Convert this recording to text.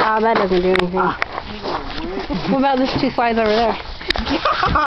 Ah, that doesn't do anything. What about this two slides over there?